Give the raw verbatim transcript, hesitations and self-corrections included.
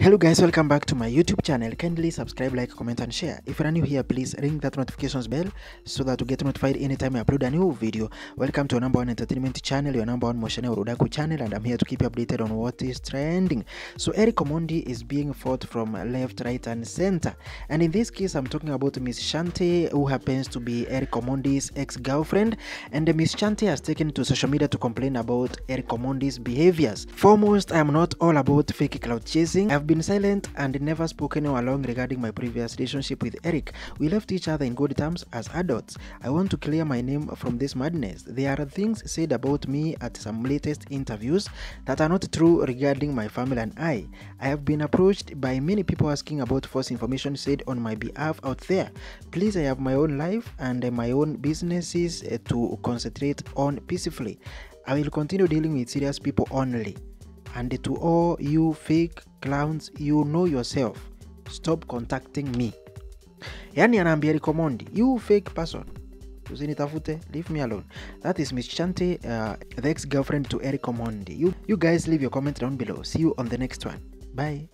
Hello guys, welcome back to my YouTube channel. Kindly subscribe, like, comment and share. If you are new here, please ring that notifications bell so that you get notified anytime I upload a new video. Welcome to your number one entertainment channel, your number one Moshene Urudaku channel, and I'm here to keep you updated on what is trending. So Eric Omondi is being fought from left, right and center, and in this case I'm talking about Miss Shanti, who happens to be Eric Omondi's ex-girlfriend, and Miss Shanti has taken to social media to complain about Eric Omondi's behaviors. Foremost, I am not all about fake cloud chasing. I've been silent and never spoken all along regarding my previous relationship with Eric. We left each other in good terms as adults. I want to clear my name from this madness. There are things said about me at some latest interviews that are not true regarding my family and I. I have been approached by many people asking about false information said on my behalf out there. Please, I have my own life and my own businesses to concentrate on peacefully. I will continue dealing with serious people only. And to all you fake clowns, you know yourself. Stop contacting me. Yani anaambia Eric Omondi, you fake person, usinitafute, leave me alone. That is Miss Shanti, uh, the ex-girlfriend to Eric Omondi. You, you guys leave your comment down below. See you on the next one. Bye.